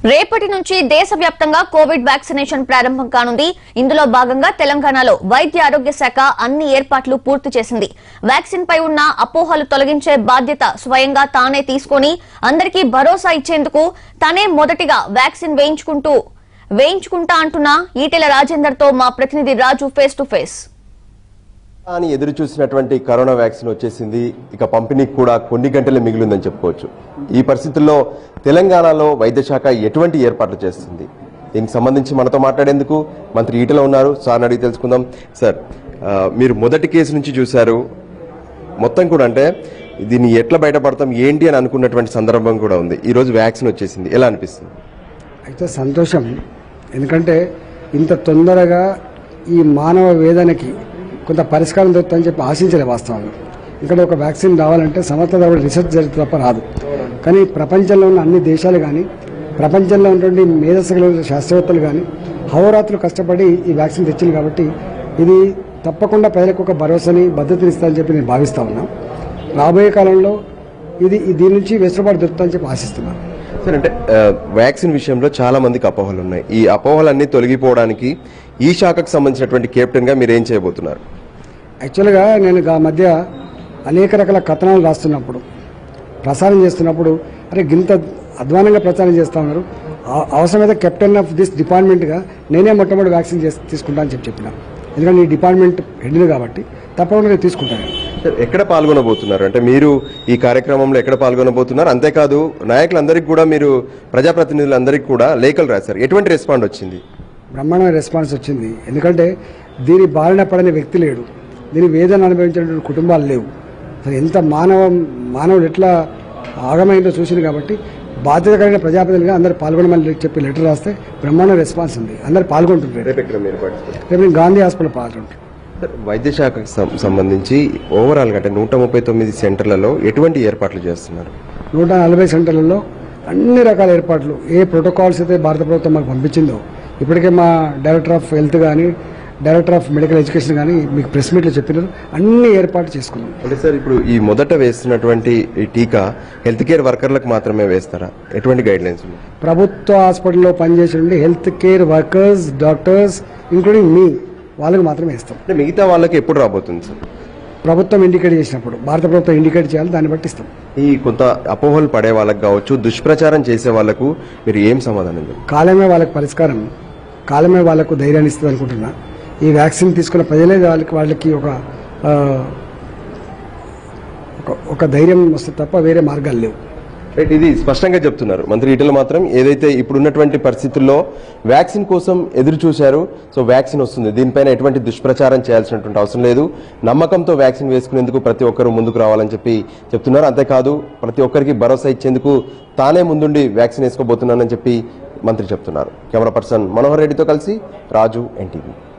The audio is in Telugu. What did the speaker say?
రేపటి నుంచి దేశవ్యాప్తంగా కోవిడ్ వ్యాక్సినేషన్ ప్రారంభం కానుంది. ఇందులో భాగంగా తెలంగాణలో వైద్య ఆరోగ్య శాఖ అన్ని ఏర్పాట్లు పూర్తి చేసింది. వ్యాక్సిన్ పై ఉన్న అపోహలు తొలగించే బాధ్యత స్వయంగా తానే తీసుకొని అందరికీ భరోసా ఇచ్చేందుకు తానే మొదటిగా వ్యాక్సిన్ వేయించుకుంటా అంటున్న ఈటెల రాజేందర్ తో మా ప్రతినిధి రాజు ఫేస్ టు ఫేస్. అని ఎదురు చూసినటువంటి కరోనా వ్యాక్సిన్ వచ్చేసింది. ఇక పంపిణీకి కూడా కొన్ని గంటలే మిగిలిందని చెప్పుకోవచ్చు. ఈ పరిస్థితుల్లో తెలంగాణలో వైద్య శాఖ ఎటువంటి ఏర్పాట్లు చేస్తుంది, దీనికి సంబంధించి మనతో మాట్లాడేందుకు మంత్రి ఈటెల ఉన్నారు. సార్ అడిగి తెలుసుకుందాం. సార్, మీరు మొదటి కేసు నుంచి చూశారు, మొత్తం కూడా అంటే దీన్ని ఎట్లా బయటపడతాం ఏంటి అని అనుకున్నటువంటి సందర్భం కూడా ఉంది. ఈ రోజు వ్యాక్సిన్ వచ్చేసింది, ఎలా అనిపిస్తుంది? అయితే సంతోషం, ఎందుకంటే ఇంత తొందరగా ఈ మానవ వేదనకి కొంత పరిష్కారం దొరుకుతుందని చెప్పి ఆశించలే వాస్తవంగా. ఇక్కడ ఒక వ్యాక్సిన్ రావాలంటే సంవత్సరాల రీసెర్చ్ జరిగితే తప్ప రాదు. కానీ ప్రపంచంలో ఉన్న అన్ని దేశాలు కానీ, ప్రపంచంలో ఉన్నటువంటి మేధస్సులు శాస్త్రవేత్తలు కానీ హోరాత్రులు కష్టపడి ఈ వ్యాక్సిన్ తెచ్చింది. కాబట్టి ఇది తప్పకుండా ప్రజలకు ఒక భరోసాని భద్రతని ఇస్తుందని చెప్పి నేను భావిస్తా ఉన్నా. రాబోయే కాలంలో దీని నుంచి వెసులుబాటు దొరుకుతుందని చెప్పి ఆశిస్తున్నాను. సార్, అంటే వ్యాక్సిన్ విషయంలో చాలా మందికి అపోహలు ఉన్నాయి. ఈ అపోహలన్నీ తొలగిపోవడానికి ఈ శాఖకు సంబంధించినటువంటి కెప్టెన్ గా మీరు ఏం చేయబోతున్నారు? యాక్చువల్గా నేను ఆ మధ్య అనేక రకాల కథనాలు రాస్తున్నప్పుడు, ప్రసారం చేస్తున్నప్పుడు, అరే గింత అధ్వానంగా ప్రచారం చేస్తా ఉన్నారు, అవసరమైతే కెప్టెన్ ఆఫ్ దిస్ డిపార్ట్మెంట్గా నేనే మొట్టమొదటి వ్యాక్సిన్ తీసుకుంటా అని చెప్పిన. ఎందుకంటే ఈ డిపార్ట్మెంట్ హెడ్ని కాబట్టి తప్పకుండా నేను తీసుకుంటాను. ఎక్కడ పాల్గొనబోతున్నారు అంటే మీరు ఈ కార్యక్రమంలో ఎక్కడ పాల్గొనబోతున్నారు? అంతేకాదు నాయకులందరికీ కూడా, మీరు ప్రజాప్రతినిధులందరికీ కూడా లేఖలు రాశారు. ఎటువంటి రెస్పాండ్ వచ్చింది? బ్రహ్మాండమైన రెస్పాన్స్ వచ్చింది. ఎందుకంటే దీని బారిన పడని వ్యక్తి లేడు, దీని వేదన అనుభవించినటువంటి కుటుంబాలు లేవు. అసలు ఎంత మానవుడు ఎట్లా ఆగమైందో చూసింది. కాబట్టి బాధ్యత కలిగిన ప్రజాప్రతినిధిగా అందరూ పాల్గొనమని చెప్పి లెటర్ రాస్తే బ్రహ్మాండ రెస్పాన్స్ ఉంది. అందరు పాల్గొంటున్నారు. రేపు నేను గాంధీ హాస్పిటల్ పాల్గొంటాను. వైద్య శాఖకు సంబంధించి ఓవరాల్గా అంటే 139 సెంటర్లలో ఎటువంటి ఏర్పాట్లు చేస్తున్నారు? 140 సెంటర్లలో అన్ని రకాల ఏర్పాట్లు, ఏ ప్రోటోకాల్స్ అయితే భారత ప్రభుత్వం మాకు పంపించిందో ఇప్పటికే మా డైరెక్టర్ ఆఫ్ హెల్త్ కానీ, డైరెక్టర్ ఆఫ్ మెడికల్ ఎడ్యుకేషన్ కానీ మీకు ప్రెస్ మీట్లో చెప్పినారు, అన్ని ఏర్పాట్లు చేసుకున్నాం. అంటే సార్, ఇప్పుడు ఈ మొదట వేస్తున్నటువంటి ఈ టీకా హెల్త్ కేర్ వర్కర్లకు మాత్రమే వేస్తారా? ఎటువంటి గైడ్ లైన్స్ ఉన్నాయి? ప్రభుత్వ హాస్పిటల్లో పనిచేసే health care workers, doctors including మీ వాళ్ళకి మాత్రమే ఇస్తాం. అంటే మిగతా వాళ్ళకి ఎప్పుడు రాబోతుంది సార్? ప్రభుత్వం ఇండికేట్ చేసినప్పుడు, భారత ప్రభుత్వం ఇండికేట్ చేయాలి, దాన్ని బట్టి ఇస్తాం. ఈ కొంత అపోహలు పడే వాళ్ళకి కావచ్చు, దుష్ప్రచారం చేసే వాళ్లకు మీరు ఏం సమాధానం? కాలమే వాళ్ళకి పరిష్కారం, కాలమే వాళ్ళకు ధైర్యాన్ని ఇస్తుంది అనుకుంటున్నా. ఈ వ్యాక్సిన్ తీసుకున్న ప్రజలే వాళ్ళకి ఒక ధైర్యం వస్తే తప్ప వేరే మార్గాలు లేవు. రైట్, ఇది స్పష్టంగా చెప్తున్నారు మంత్రి ఈటెల. మాత్రం ఏదైతే ఇప్పుడున్నటువంటి పరిస్థితుల్లో వ్యాక్సిన్ కోసం ఎదురు చూశారు, సో వ్యాక్సిన్ వస్తుంది, దీనిపైన ఎటువంటి దుష్ప్రచారం చేయాల్సినటువంటి అవసరం లేదు, నమ్మకంతో వ్యాక్సిన్ వేసుకునేందుకు ప్రతి ఒక్కరూ ముందుకు రావాలని చెప్పి చెప్తున్నారు. అంతేకాదు ప్రతి ఒక్కరికి భరోసా ఇచ్చేందుకు తానే ముందుండి వ్యాక్సిన్ వేసుకోబోతున్నానని చెప్పి మంత్రి చెప్తున్నారు. కెమెరా పర్సన్ మనోహర్ రెడ్డితో కలిసి రాజు, ఎన్టీవీ.